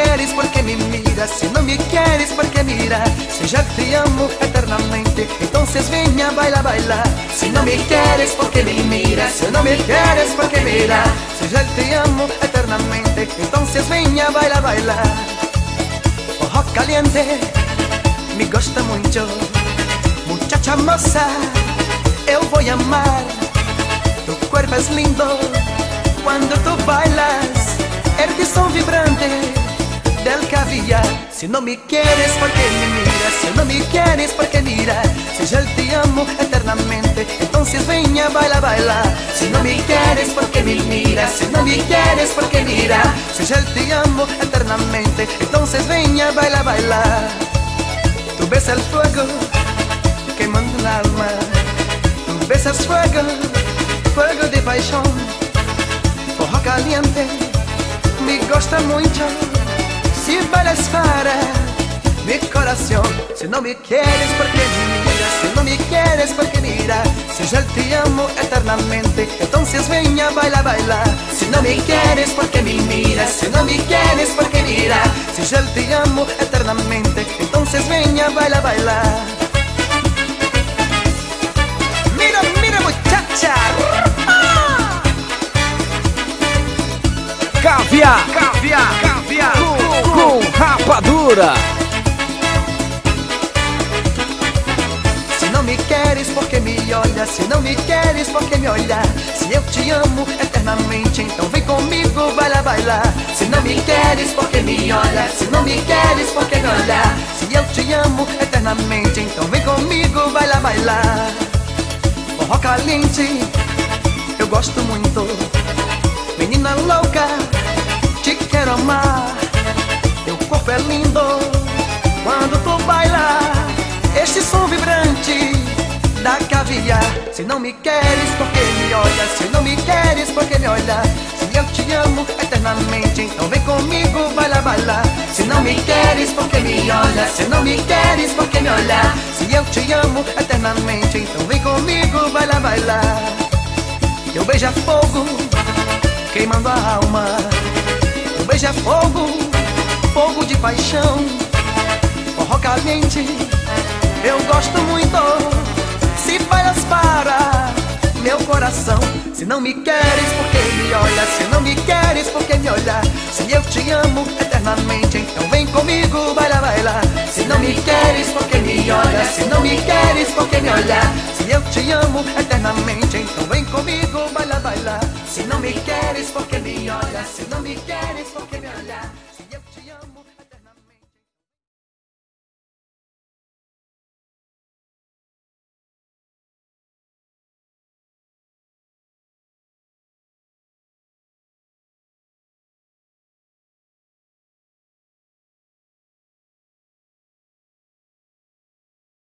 quieres, ¿por qué me miras? Si no me quieres, ¿por qué mira? Si ya te amo eternamente, entonces venga, baila, baila. Si no me quieres, ¿por qué me miras? Si no me quieres, ¿por qué mira? Si ya te amo eternamente, entonces venga, baila, baila. Ojo caliente, me gusta mucho, muchacha moza, eu voy a amar. Tu cuerpo es lindo cuando tú bailas, el son vibrante del caviar. Si no me quieres, ¿por qué me miras? Si no me quieres, ¿por qué mira? Si yo te amo eternamente, entonces venga, baila, baila. Si no me quieres, ¿por qué me miras? Si no me quieres, ¿por qué mira? Si yo te amo eternamente, entonces venga, baila, baila. Tú ves el fuego quemando el alma, tú besas fuego, fuego de pasión. Ojo caliente, me gusta mucho, si bailas para mi corazón. Si no me quieres, ¿por qué me miras? Si no me quieres, ¿por qué mira? Si yo te amo eternamente, entonces venga, baila, baila. Si no me quieres, ¿por qué me miras? Si no me quieres, ¿por qué mira? Si yo te amo eternamente, entonces venga, baila, baila. Mira, mira muchacha, Caviar, caviar, caviar com rapadura. Si no me quieres, ¿por qué me olhas? Si no me quieres, ¿por qué me olhas? Si eu te amo eternamente, então vem comigo, baila, baila. Si no me quieres, ¿por qué me olhas? Si no me quieres, ¿por qué me olhas? Si eu te amo eternamente, então vem comigo, baila, baila. Forró caliente, eu gosto muito. Menina louca, te quero amar. Teu corpo é lindo quando tu baila, este som vibrante da caviar. Se não me queres, por que me olhas? Se não me queres, por que me olhas? Se eu te amo eternamente, então vem comigo, baila, baila. Se não me queres, por que me olhas? Se não me queres, por que me olhas? Se eu te amo eternamente, então vem comigo, baila, baila. Teu beijo é fogo queimando a alma, teu beijo é fogo, fogo de paixão. Forró caliente, eu gosto muito, se bailas para meu coração. Se não me queres, por que me olhas? Se não me queres, por que me olhas? Se eu te amo eternamente, então vem comigo, baila, baila. Se não me queres, por que me olhas? Se não me queres, por que me olhas? Se eu te amo eternamente, então vem comigo, baila, baila. Se não me queres, por que me olhas? Se não me queres, por que me olhas?